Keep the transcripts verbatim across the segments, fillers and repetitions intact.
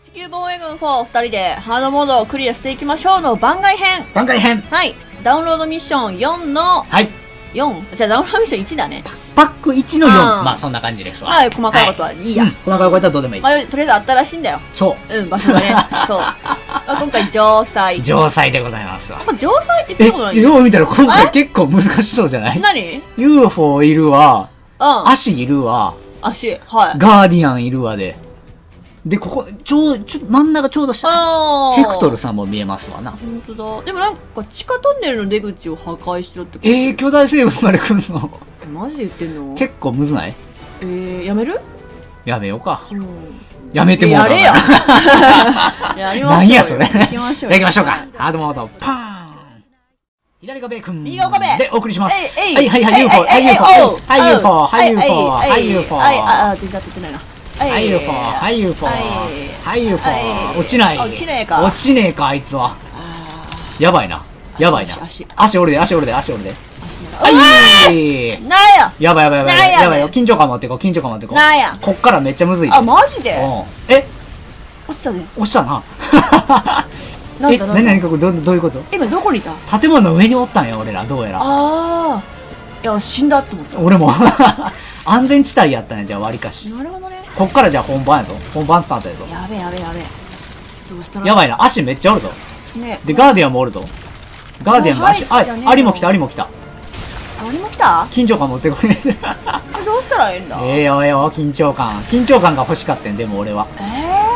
地球防衛軍フォーふたりでハードモードをクリアしていきましょうの番外編。 番外編。 はい。ダウンロードミッションよんの、 はい。 よん。じゃあダウンロードミッションいちだね。 パックいちのよん。 あーまあそんな感じですわ。 はい、細かいことはいいや。 うん、細かいことはどうでもいい。 まあ、とりあえずあったらしいんだよ。 そうん、場所がね。そう。まあ、今回、城塞。 城塞でございますわ。 まあ、城塞って聞いえ、 たことないよう見たら今回結構難しそうじゃない？ 何？ ユーフォー いるわ、 うん。 足いるわ、 足、はい。 ガーディアンいるわで。で、ここ、ちょう、ちょ、真ん中ちょうど下。 あー。 ヘクトルさんも見えますわな。 ほんとだ。でもなんか、地下トンネルの出口を破壊しろってこと。 えー、巨大生物まで来るのマジで言ってんの？ 結構むずない？ えー、やめる？ やめようか。 うん。 やめてもうかな。 やれや。やりましょうよ。 何やそれ。 行きましょうよ。 じゃあ行きましょうか。ハードモード、パーン。左がベーコン。 右が岡部でお送りします。 えいえいはいはいはい、ユーフォー、はい ユーフォー、はい ユーフォー、はい ユーフォー、はい ユーフォー。 はい、あ、あ、全然当ててないな。 はい ユーフォー、はい ユーフォー、はい ユーフォー。落ちない。 落ちねえか。 落ちねえか、あいつは。やばいな。やばいな。 足、 足折るで、足折るで、足折るで。 ははい。 なややばいやばいやばい。 なんやねんやばいよ。緊張感持ってこう、緊張感持ってこう。 なんやこっからめっちゃむずいで。 あ、マジで？ うん。え、 落ちたね。 落ちたな。え、 なんだなんだなになにここ、ど、どういうこと？ 今どこにいた？ 建物の上におったんや、俺ら、どうやら。 あー。いや、死んだって思った。 俺も。安全地帯やったね、じゃあ、わりかし。 なるほどね。 こっからじゃあ本番やぞ。本番スタートやぞ。 やべえやべえやべえ。どうしたら？ やばいな、足めっちゃおるぞ。 ね。 で、ガーディアンもおるぞ。ガーディアンの足、あもう入っちゃねえ、よアリも来た、アリも来た。 あれも来た？ 緊張感持ってこれ。 え、どうしたらええんだ？ ええよええよ、緊張感。緊張感が欲しかったん、でも俺は。 え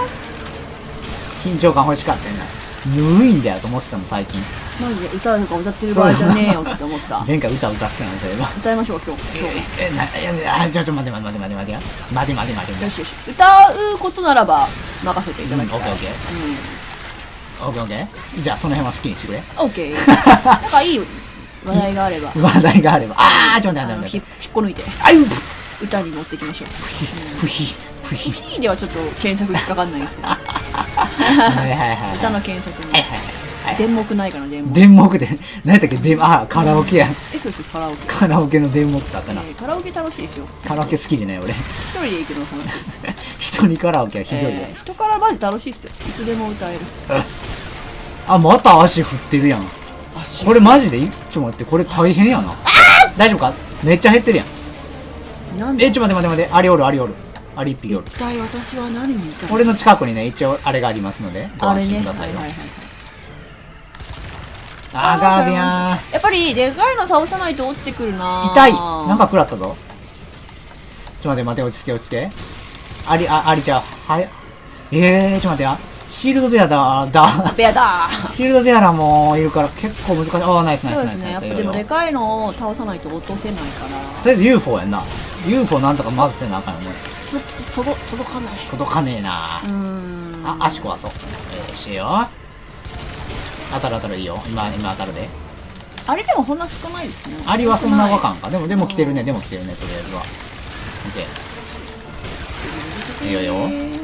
緊張感欲しかったんな。ぬいんだよと思ってたもん、最近。 ー、マジで歌うとか歌ってる場合じゃねえよって思った。 前回歌歌ってたの、そういえば。 歌いましょう、今日。今日。 え、な、いや、あ、ちょっと待って待って待って待って待って待って待って待ってよしよし。歌うことならば任せていただきたい。 オッケーオッケー。オッケーオッケー。じゃあ、その辺は好きにしてくれ。 うん。オッケー。なんかいい話題があれば。 話題があれば。あー、ちょっと待ってあのひ待って待って。 引っこ抜いてあゆ歌に持っていきましょう。 プヒ、プヒ。 いいではちょっと検索引っかかんないんですけど。 はいはいはい。 歌の検索に。 はいはいはい。 電目ないかな、電目。 電目で、何やったっけ、電、あ、カラオケや。 え、そうです、カラオケ。 カラオケの電目だったな。 えーカラオケ楽しいですよ。 カラオケ好きじゃない俺。 一人で行くの楽しいです。 一人カラオケはひどいよ。 えー人からマジ楽しいっすよ。いつでも歌える。 あ、また足振ってるやん。 足これマジでいちょっと待って、これ大変やな。大丈夫か？めっちゃ減ってるやん。 なんでえ、ちょっと待って待って待って、アリおる、アリおる。アリ一匹おる。 一体私は何にいたの？ 俺の近くにね、一応あれがありますので、ご安あれね。 心くださいよ。 はいはいはいはい。 あー、ガーディアン。 やっぱりでかいの倒さないと落ちてくるな。 痛い。なんか食らったぞ。ちょっと待って待って、落ち着け落ち着け。アリ、あ、アリちゃん。はい。えー、ちょっと待ってや。シールドベアだ、だ。 ベアだ。 シールドベアラもいるから結構難しい。あー、ナイスナイスナイスそうですね。やっぱでもナイス。 でかいのを倒さないと落とせないから。 とりあえず ユーフォー やんな。ユーフォー なんとかまずせなあかんよね。 ちょっと届届かない。 届かねえなうーん。 あ、足壊そう。えー、しよ。当たる当たるいいよ。今、今当たるで。 あれでもほんな少ないですね。 アリはそんなわかん。 んか。でも、でも来てるね。でも来てるね、とりあえずは。オッケー。いいよいいよ。 危ね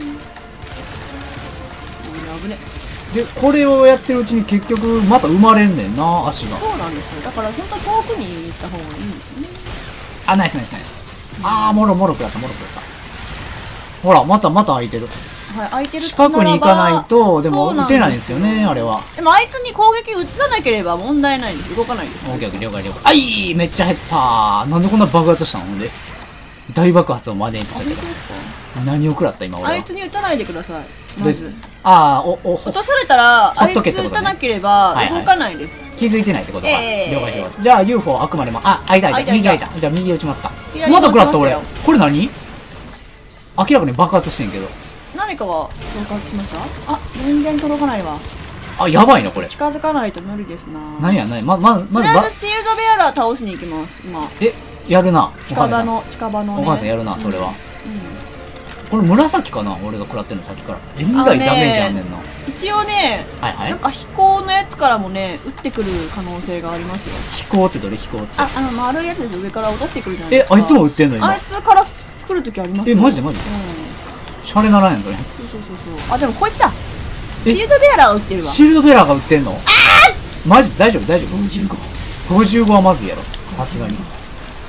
危ね。 で、これをやってるうちに結局、また生まれんねんな、足が。 そうなんですよ。だから本当遠くに行った方がいいんですよね。 あ、ナイスナイスナイス。あー、もろもろくやった、もろくやった。ほら、またまた開いてる。 はい、空いてる近くに行かないと、でもそう撃てないんですよね、あれは。 でもあいつに攻撃打たなければ問題ないんです。動かないです。 オッケーオッケー、了解了解。あい、めっちゃ減ったー。なんでこんな爆発したのほんで。大爆発を招いてあ、 たけど。 本当ですか？ 何を食らった今俺は。 あいつに打たないでください。までず。 ああ、お、お、 落とされたら、 ほあいつっとけってことね打たなければはいはい動かないです。 気づいてないってことか。 ええ了解了解。じゃあ ユーフォー あくまでも、あ、開いた開いた。 開いた右開いた。じゃあ右打ちますか。 左まだ食らった俺打ちまし。 これ何？明らかに爆発してんけど。 何かが爆発しました？あ、全然届かないわ。 あ、やばいな、これ。 近づかないと無理ですな。 何や、何ま、まず、まず、ばとりあえず、シールドベアラー倒しに行きます、今。 え、やるな。 近場の、近場のね。 お母さんやるな、それは。 うん。 これ紫かな俺が食らってるの先から。えらいダメージあんねんな。 一応ね、 はいはいなん。か飛行のやつからもね、撃ってくる可能性がありますよ。 飛行ってどれ飛行って。 あ、あの丸いやつですよ。上から落としてくるじゃないえで、すか。 あいつも撃ってんの今あい。つから来るときありますよ。 え、マジでマジでうん。 シャレならんやん、それ。 そうそうそうそう。あ、でもこいつだ。シえールドベアラー撃ってるわ。 シールドベラーが撃ってんの？ああマジ大丈夫大丈夫ごじゅうご。 ごじゅうごはまずいやろ。さすがに。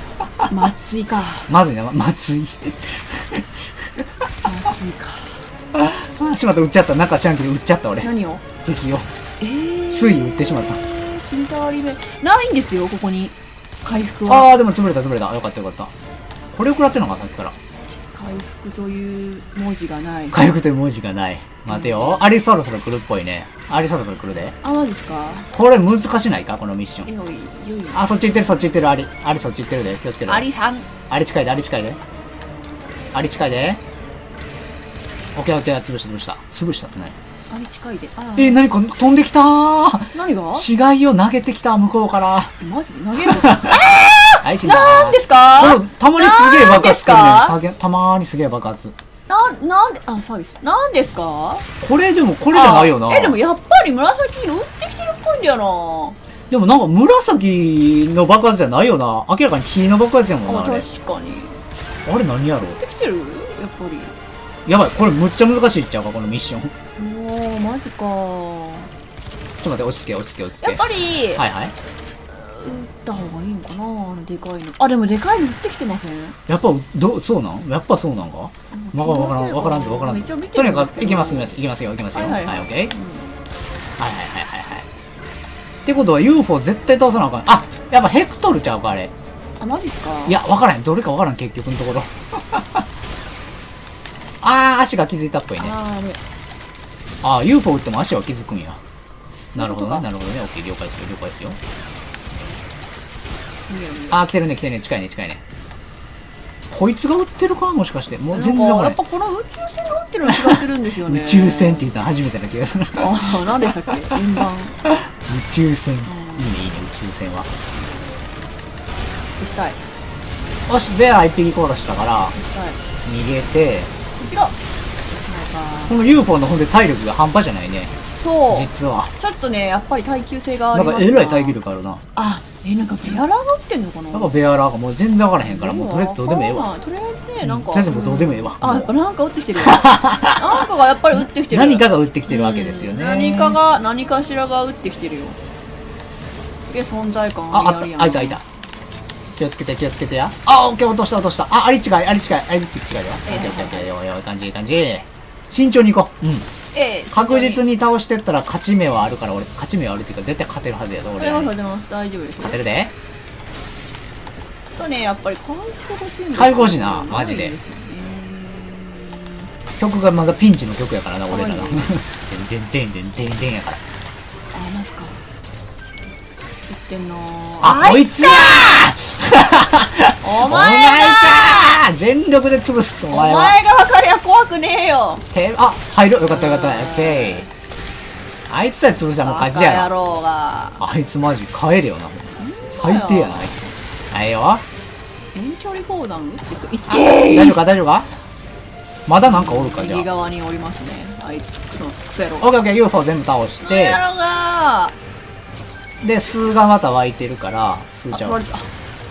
松井か。 まずいな、ま、まずい。 松井か。 あ、しまった、撃っちゃった。なんか知らんけど撃っちゃった俺。 何を？ 敵を。 えー、 つい撃ってしまった。 死にたわり目ないんですよ、ここに回復は。 ああ、でも潰れた潰れた。よかったよかった。これを食らってんのか、さっきから。 回復という文字がない。 回復という文字がない。待てよ。アリそろそろ来るっぽいね。アリそろそろ来るで。 あ、マジですか？ これ難しないかこのミッション。 えよいよいあ、そっち行ってる、そっち行ってる。アリ。アリそっち行ってるで。気をつけろ。 アリさん。 アリ近いで、アリ近いで。アリ近いで。オッケーオッケー、潰した潰した。潰したってない。 アリ近いで。あえー、何か飛んできたー。 何が？ 死骸を投げてきた、向こうから。 えマジで投げる？ はい、死んだ。 なんですか？ これたまにすげえ爆発するねなんさげ。たまーにすげえ爆発。 な、なんで、あ、サービス。なんですか？ これでも、これじゃないよな。 え、でもやっぱり紫色打ってきてるっぽいんだよな。 でもなんか紫の爆発じゃないよな。明らかに火の爆発やもんな。 あ、 あれ確かに。 あれ何やろ打ってきてる？やっぱり。 やばい、これむっちゃ難しいっちゃうか、このミッション。ちょっもう、マジか。 と待って、落ち着け、落ち着け、落ち着け。 やっぱり、 はいはい。 打った方がいいんかな、あのでかいの。あ、でもでかいの打ってきてません？ やっぱ、ど、そうなんやっぱそうなんかわからん、わからん、わからんぞ、わからんぞ。とにかく、いきます、いきます、いきますよ、いきますよ。はい、オッケー。はいはいはいはいはい。ってことは ユーフォー 絶対倒さなあかん。あ、やっぱヘクトルちゃうか、あれ。 あ、マジっすか？ いや、わからん。どれかわからん、結局のところ。あー、足が気づいたっぽいね。 あー、あれ。 あー、ユーフォー 打っても足は気づくんや。なるほどね、なるほどね。オッケー、了解ですよ、了解ですよ。あー、来てるね、来てるね、近いね、近いね。こいつが撃ってるかもしかして。もう全然わからない。 やっぱこの宇宙船が撃ってるような気がするんですよね。 宇宙船って言ったの初めてな気がする。 ああ、何でしたっけ？円盤。 宇宙船。いいね、いいね、宇宙船は。 消したい。 よし、ベア一匹殺したから、 消したい。 逃げて、 違う。違うか。 この ユーフォー のほんで体力が半端じゃないね。 そう。 実は。 ちょっとね、やっぱり耐久性があなんりますかえらい耐久力あるな。 あ、え、なんかベアラーが撃ってんのかな？ なんかベアラーがもう全然わからへんから、もうとりあえずどうでもええわ。 とりあえずね、なんか。 とりあえずもうどうでもええわ。 あ、やっぱなんか撃ってきてる。なんかがやっぱり撃ってきてる。 何かが撃ってきてるわけですよね。 何かが、何かしらが撃ってきてるよ。で、存在感あ、あった、あいた、あいた。気をつけて、気をつけてや。あ、オッケー、落とした、落とした。あ、あり近い、あり近い、あり近いよ。オッケー、オッケー、オッケー、よいよい、感じ、いい感じ。慎重に行こう。うん。 ええ、 確実に倒してったら勝ち目はあるから、俺、勝ち目はあるっていうか、絶対勝てるはずやぞ、俺。 出ます、出ます、大丈夫ですよ。 勝てるで。 とね、やっぱり回復欲しいんですよ。 回復欲しいな、マジで。曲がまだピンチの曲やからな、俺らの。でんでんでんでんでんでんやから。 あ、マジか。言ってんなあ、こいつやお前がお前か全力で潰す、お前は。 お前が分かりゃ怖くねえよ。 て、あ、入る。よかったよかった。オッケー。あいつさえ潰したらもう勝ちやバカ野郎が。 あいつマジ帰れよな。最低やな、あいつ。はいよ。 遠距離砲弾撃ってく。いって大丈夫か大丈夫かまだなんかおるかじゃあ。 右側におりますね。あいつ、クソ、クソ野郎。 オッケーオッケー、ユーフォー 全部倒しクソて。 野郎がで、数がまた湧いてるから、数ちゃう。 取られた。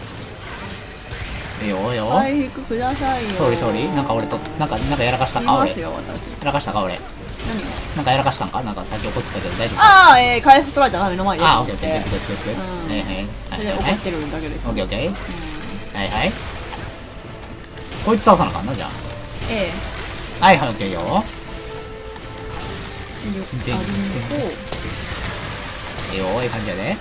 いいよいいよ。 回復くださいよ。 ソーリーソーリー。なんか俺と、なんか、なんかやらかしたか俺。やますよ、私。 らかしたか俺。 何がなんかやらかしたんかなんかさっき怒ってたけど大丈夫ああ、えー、回復取られたら目の前で。 あ、オッケーオッケーオッケーオッケーオッケー。はいはい。 それで怒ってるだけです。 オッケーオッケー。はいはい。こいつ倒さなあかんな、じゃあ。 ええ。 はいはい、オッケーよ。 で、あると、 いいよ、いい感じやで。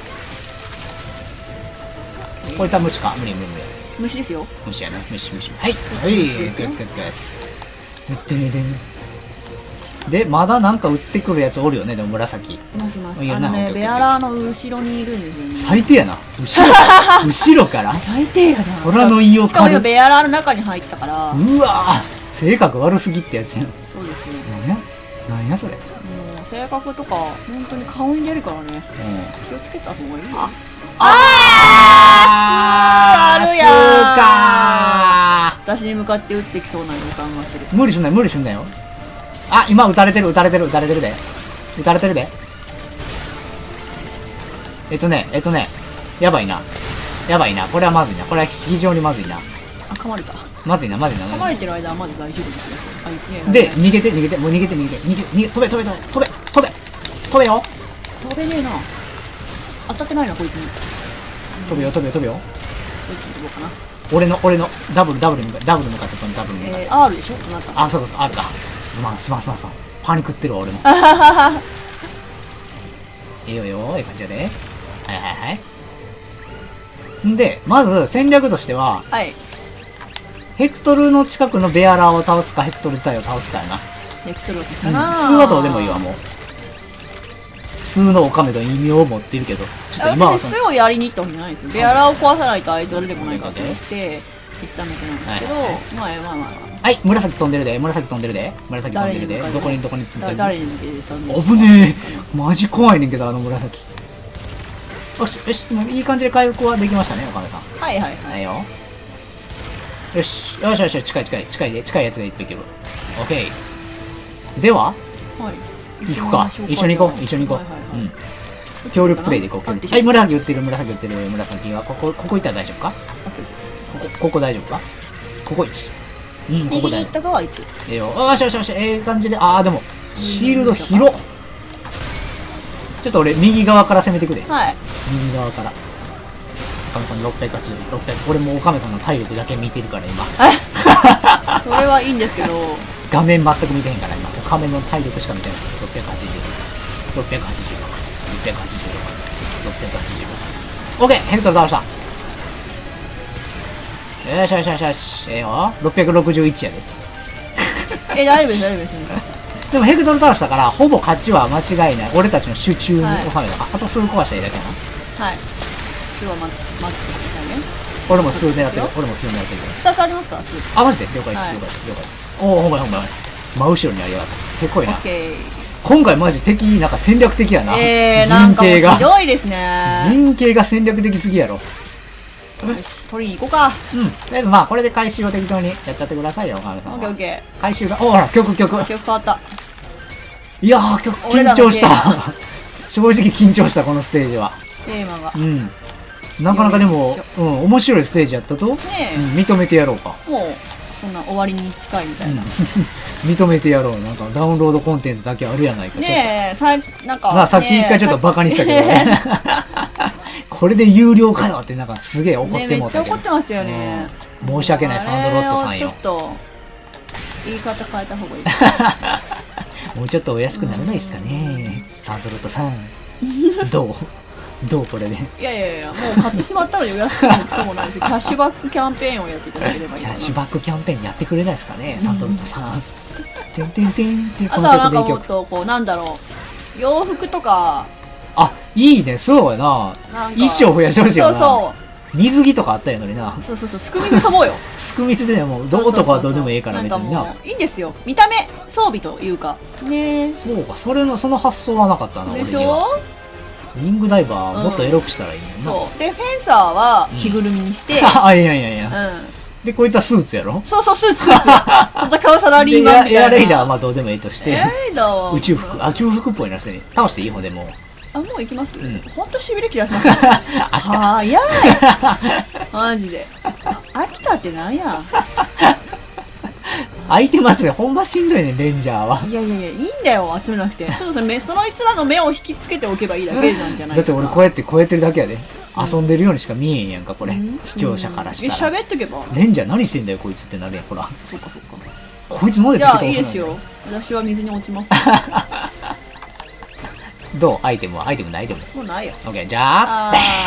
こいつは虫か無理無理無理。 虫ですよ。 虫やな、虫虫。はい。はい、グッグッグッグッ。撃ってみて。で、まだなんか撃ってくるやつおるよね、でも紫。 いますいます。 いいよなあのね、 オッケーオッケーベアラーの後ろにいるんですよね。 最低やな。後ろから後ろから最低やな。 虎の胃をしかも今狩る。 ベアラーの中に入ったから。 うわぁ性格悪すぎってやつやん。 そうですよ。 なんやなんやそれ。 もう性格とか本当に顔に出るからね。 うん。 気をつけた方がいいよ。 ああー、すーあるやん。 すか私に向かって撃ってきそうな予感がする。 ー無理すんなよ、無理すんなよ。あ、今撃たれてる、撃たれてる、撃たれてるで。撃たれてるで。えっとね、えっとね、やばいな。やばいな。これはまずいな。これは非常にまずいな。 あ、噛まれた。 まずいな、まずいな。 噛まれてる間はまだ大丈夫ですよ。あいつね。 で、逃げて、逃げて、もう逃げて、逃げて、逃げ、逃げ、飛べ、飛べ、飛べ、飛べ、飛べ、飛べよ。 飛べねえな。当たってないな、こいつに。 飛べよ、飛べよ、飛べよ。 こいつに飛ぼうかな。 俺の、俺の、ダブル、ダブル向かって、ダブル向かって飛んで、ダブル向かって。 えー、アール でしょあなた。 あ、そうか、そうか、あるか。 すまんすまんすまんすまん。パニックってるわ俺も。ええよよ、ええ感じやで。はいはいはい。んで、まず戦略としては、 はい。 ヘクトルの近くのベアラーを倒すか、ヘクトル隊を倒すかやな。 ヘクトルかうん、 な。 数はどうでもいいわ、もう。数のオカメと異名を持ってるけど、ちょっと今はその私すごいやりに行ったわけじゃないんですよ。ベアラーを壊さないとあいつが出てこないかと思って行ったんだけなんですけど、 はいはいはいまあまあまあまあ。 はい、紫飛んでるで、紫飛んでるで、紫飛んでるで、 誰にどこにどこに飛んでる。 だ誰に向けてたんですか。 危ねえ、マジ怖いねんけど、あの紫。よし、よし、いい感じで回復はできましたね、おかめさん。 はいはいはい。 はいよ。よし、よしよしよし、近い近い、近いで、近いやつがいっぱいいける。オッケー。では、 はい。 行くか。一緒に行こう、一緒に行こう。うん。協力プレイで行こう。はい、紫売ってる、紫売ってる、紫は、ここ、ここ行ったら大丈夫か？ここ、ここ大丈夫か？ここいち。うん、ここ大丈夫。 行ったぞ、あいつ。 ええよ。よしよしよし、ええ感じで、あー、でも、シールド広っ。ちょっと俺、右側から攻めてくで。 はい。 右側から。おかめさんろっぴゃくはちじゅう、ろっぴゃく。俺もおかめさんの体力だけ見てるから、今。 それはいいんですけど。 画面全く見てへんから、今。おかめの体力しか見てない。ろっぴゃくはちじゅう。ろっぴゃくはちじゅうろく。ろっぴゃくはちじゅうろく。ろっぴゃくはちじゅうろく。オッケー、ヘクトル倒した。よしよしよしよし。ええよ。ろっぴゃくろくじゅういちやで。 え、大丈夫です、大丈夫です。 でもヘクトル倒したから、ほぼ勝ちは間違いない。俺たちの集中に収めた。はい、あと数壊したらいいだけやな。 はい。数は待ってくださいね。 俺も数狙ってる。俺も数狙ってる。 ふたつありますから、数。 あ、マジで了解です、了解です、了解です。おお、ほんまやほんまや。真後ろにありやがった。せこいな。今回マジ敵、なんか戦略的やな。 えー、 陣形が。 ひどいですね。 陣形が戦略的すぎやろ。 よし、取りに行こうか。 うん。とりあえずまあ、これで回収を適当にやっちゃってくださいよ、おかめさんは。 オッケーオッケー。回収が、おほら、曲曲。 曲変わった。 いやー、曲、緊張した。正直緊張した、このステージは。 テーマが。 うん。なかなかでも、うん、面白いステージやったと、ねえ、うん、認めてやろうか。 もう、そんな終わりに近いみたいな。うん、 認めてやろう。なんか、ダウンロードコンテンツだけあるやないか。 ねえ、さ、なんか。 まあ、さっき一回ちょっとバカにしたけどね。これで有料かよって、なんかすげえ怒ってもうたけど。 めっちゃ怒ってますよね。 うん、申し訳ない、サンドロットさんよ。 ちょっと、言い方変えた方がいい。もうちょっとお安くならないですかね、サンドロットさん。どうどうこれで。 いやいやいや、もう買ってしまったのでお安くなるクソもないですよ。キャッシュバックキャンペーンをやっていただければいいかな。 キャッシュバックキャンペーンやってくれないですかね、サンドロットさん。てんてんてんってあとはなんかもっとこう、なんだろう、洋服とか。 あ、いいね、そうやな。衣装増やしてほしいよな。そうそう。水着とかあったやのにな。 そうそうそう、すく水飛ぼうよ。 すく水でね、もう、ど男はどうでもいいからみたいな。いいんですよ。見た目、装備というか。ねえ。 そうか、それの、その発想はなかったな。 でしょ？ リングダイバーもっとエロくしたらいいね、 うん、そうでフェンサーは着ぐるみにして、 うん、あいやいやいや、うん、でこいつはスーツやろ。 そうそうスーツスーツ戦うサラリーマンみたいな。 エアレイダーはまあどうでもいいとして、 エアレイダーは宇宙服、あ宇宙服っぽいな。すでに倒していい方でもあもう行きます、うん、ほんとしびれ切らします早いマジで飽きたってなんや相手集めほんましんどいねレンジャーは。 いやいやいやいいんだよ集めなくて。ちょっとそのそのいつらの目を引きつけておけばいいだけなんじゃないですか。 だって俺こうやってこうやってるだけやで、遊んでるようにしか見えんやんかこれ、うん、視聴者からしたら。 喋っとけばレンジャー何してんだよこいつってなるやん。ほらそうかそうかこいつ飲んでてきた。 じゃあいいですよ私は水に落ちますどうアイテムはアイテムないアイテムもうないよ。 オッケーじゃあ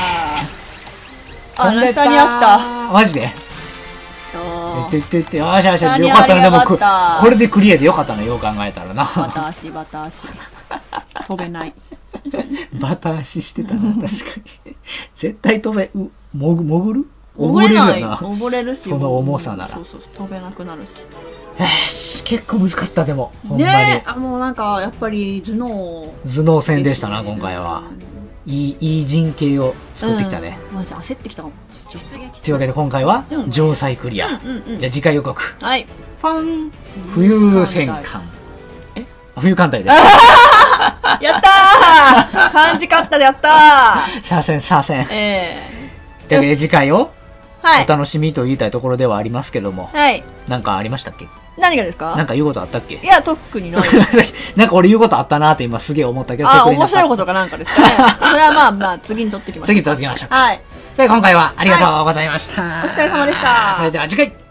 ああ下にあったマジで。 そうてってってよしよしよかったね。でもこれでクリアでよかったねよう考えたらな。 バタ足バタ足飛べないバタ足してたな確かに絶対飛べうもぐ潜る溺れるよな。溺れるしその重さならそうそう飛べなくなるし。 よし結構難かったでもほんまにね。あもうなんかやっぱり頭脳頭脳戦でしたな今回は。いいいい陣形を作ってきたね。 マジ焦ってきたかも。 というわけで今回は城塞クリア。じゃあ次回予告。 はい。 ファン冬戦艦。え冬艦隊です。 やったー漢字勝ったでやったーさあせんさあせん。 ええ。というわけで次回をはいお楽しみと言いたいところではありますけども。 はい。 なんかありましたっけ？ 何がですか？ なんか言うことあったっけ？ いや特にない。 なんか俺言うことあったなって今すげえ思ったけど。 あ面白いことかなんかですかね。それはまあまあ次に取ってきましょう。 次に取ってきましょう。 はい。 で今回はありがとうございました。 お疲れ様でした。 それでは次回。